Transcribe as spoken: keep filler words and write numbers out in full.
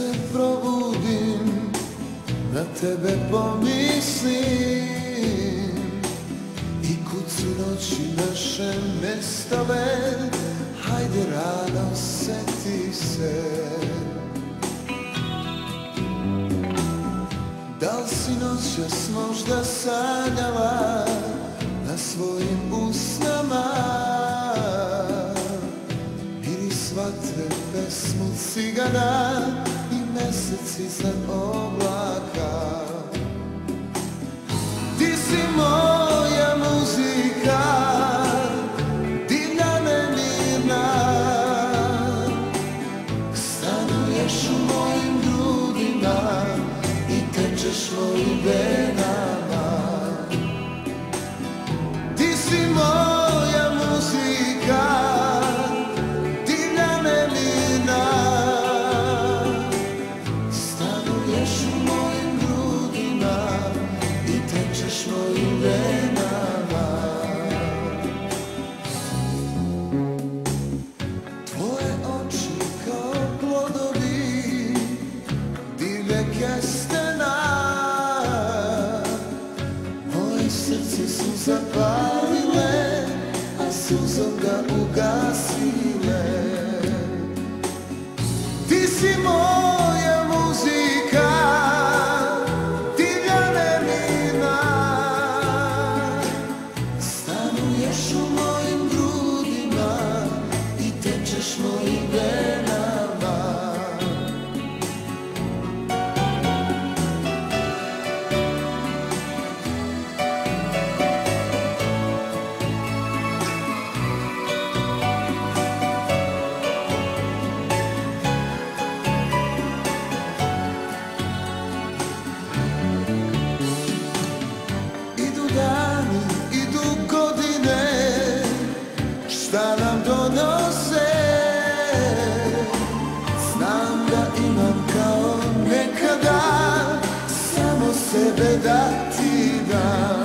se probudim, na tebe pomislim i kucu noći naše nestale, hajde rano seti se. Da li si noćas možda sanjala na svojim usnama miris vatre, pesmu cigana i mesec iznad oblaka? Ti si moja muzika, divna nemirna, stanuješ u mojim grudima i tečeš mojim venama. Ti si moja muzika, divna nemirna, stanuješ u mojim grudima i tečeš mojim venama. Tvoje oči kao plodovi divlje kestena, moje srce su zapalile, a suzom ga ugasile. Ti si moja muzika, divlja nemirna, stanuješ u mojim grudima i tečeš mojim venama. Idu dani, idu godine, šta nam donose? Znam da imam kao nekada samo sebe da ti dam.